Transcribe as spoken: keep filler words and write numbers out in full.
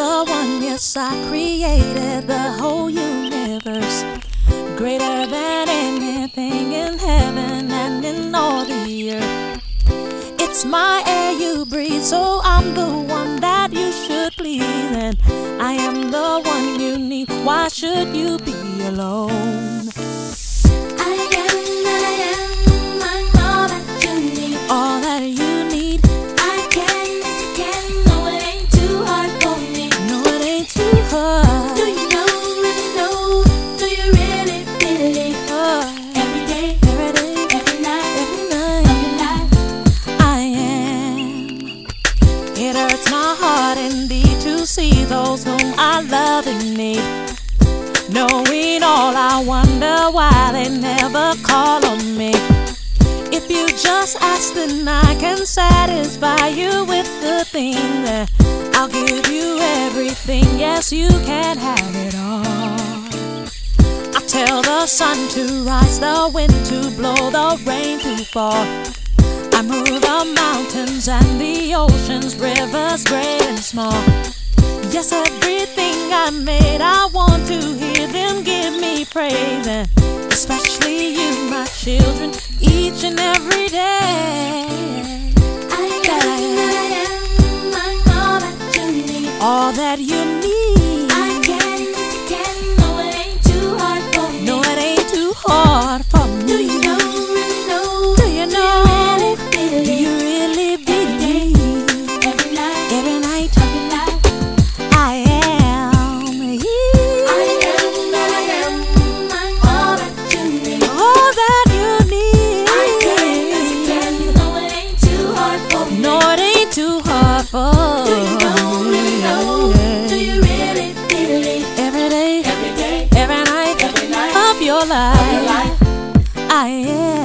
the one, yes, I created the whole universe, greater than anything in heaven and in all the earth. It's my air you breathe, so I'm the one that you should please, and I am the one you need. Why should you be alone? I am, I am, I'm all that you need. All that you need. I can, yes I can. No, it ain't too hard for me. No, it ain't too hard. Do you know, really know? Do you really, really? Uh, every day, every day, every night, every night of your life, I am. It hurts my heart indeed to see those whom I love in need. Knowing all, I wonder why they never call on me. If you just ask, then I can satisfy you with the thing that I'll give you everything. Yes, you can have it all. I'll tell the sun to rise, the wind to blow, the rain to fall. I move the mountains and the oceans, rivers great and small. Yes, everything I made, I want to hear them give me praise, and especially you, my children, each and every day. I am, I am, I'm all that you need. All that you need. I can, yes I can. No, it ain't too hard for me. No, it ain't too hard for me. Do you know, really know? Do you know? Do you really, Do you really believe? every night, Every night of your life, I am here. I am, I am, I'm all that you need. All that you need. I can, yes I can. No, it ain't too hard for me. No, it ain't too hard for Do you know, really know? Do you really, really? Every day, Every day, every night, every night of your of life, your life, I am.